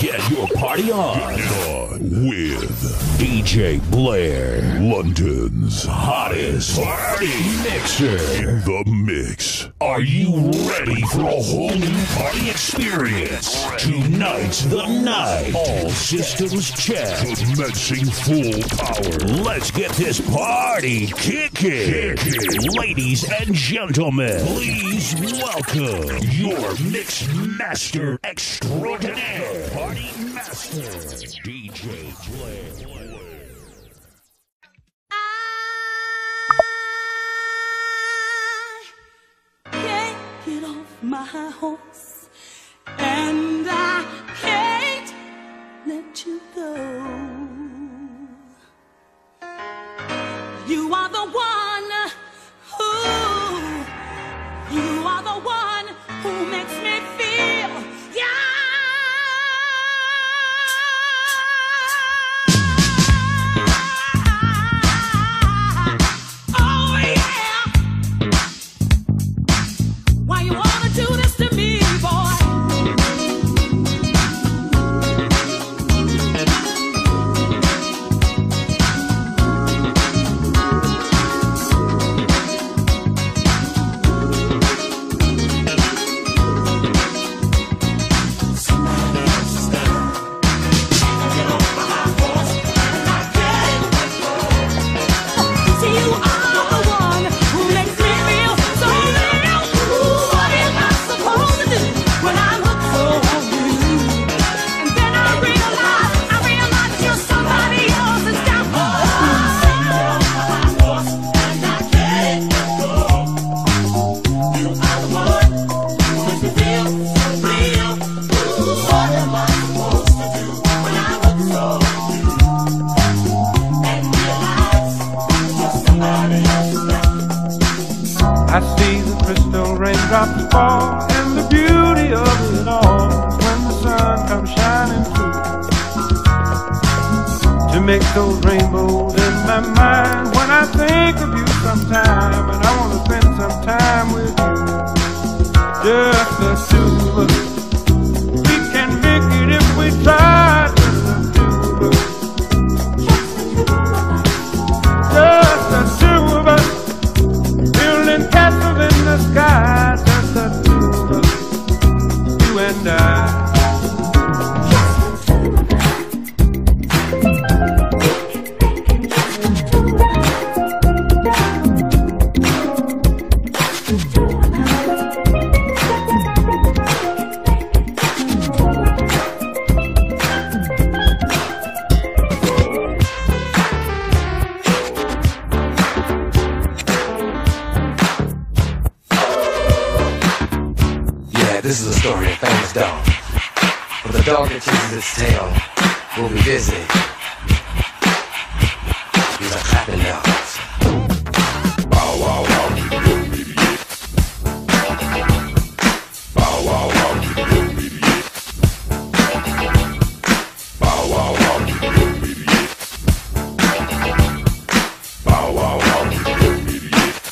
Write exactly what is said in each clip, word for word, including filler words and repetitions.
Get your party on. On with D J Blair, London's hottest party mixer. In the mix. Are you ready for a whole new party experience? Tonight's the night. All systems checked. Commencing full power. Let's get this party kicking. Kicking. Ladies and gentlemen, please welcome your mix master extraordinaire, party master, D J Blair. I can't get off my horse, and I can't let you go. You are the one who, you are the one who makes me feel, yeah. Oh, yeah. Why you wanna do this to me, boy? I see the crystal raindrops fall, and the beauty of it all when the sun comes shining through to make those rainbows in my mind. When I think of you sometime, and I want to spend some time with you, just the two of us. We can make it if we try, just the two of us. Just the two of us. Building castles in the sky, just the two of us, you and I. This is a story of a famous dog. But the dog that chases its tail will be busy. These are clapping dogs. Bow wow wow, you idiot. Bow wow wow, you idiot. Bow wow wow, you idiot. Bow wow wow, you idiot.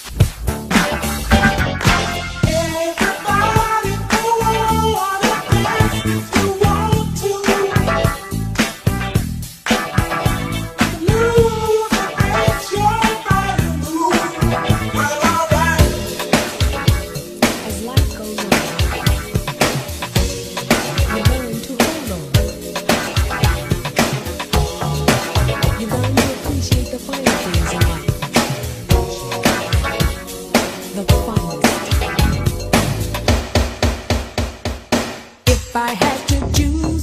If I had to choose,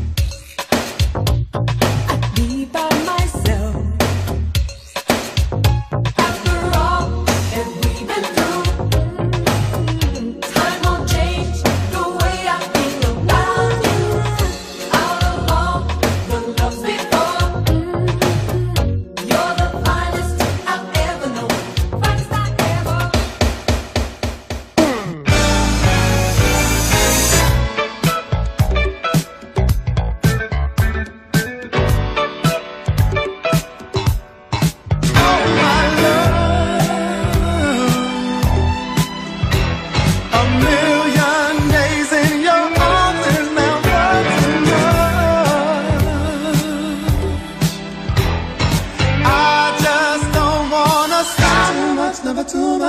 I'd be by myself. After all that we've been through, time won't change the way I feel about you. Out of all the loves before, you're the finest I've ever known. Finest I ever.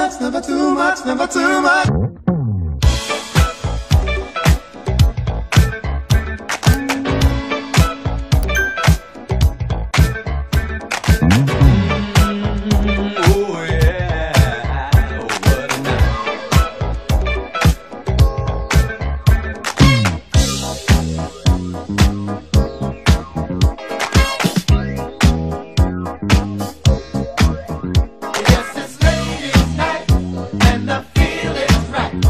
much, never too much, never too much. Yes, it's ladies' night, and the feel is right.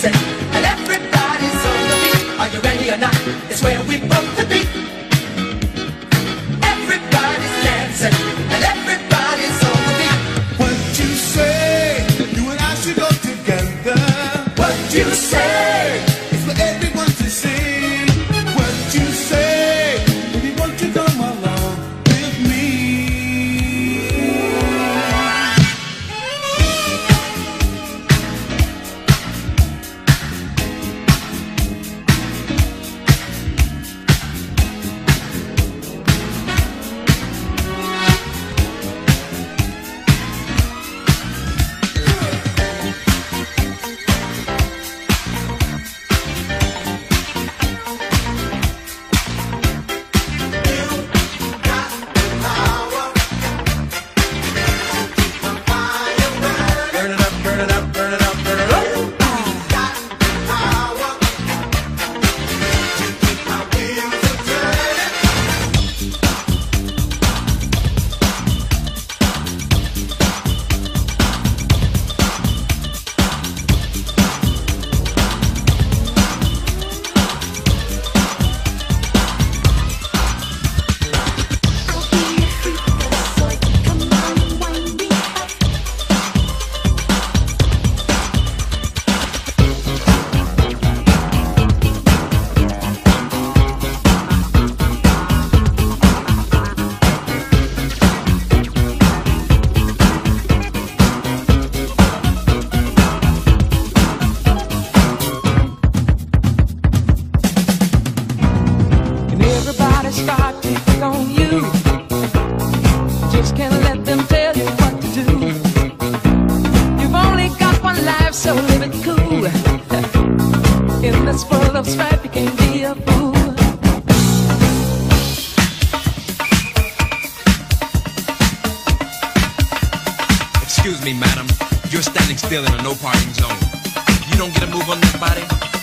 dancing, and everybody's on the beat. Are you ready or not? It's where we both to be. Everybody's dancing, and everybody's on the beat. What you say? You and I should go together. What you say? It's for everyone to see. What you say? Baby, won't you come along with me? Burn it up, burn it up, burn it up, burn it up. And everybody start to pick on you. Just can't let them tell you what to do. You've only got one life, so live it cool. In this world of strife, you can't be a fool. Excuse me, madam. You're standing still in a no parking zone. You don't get a move on this body?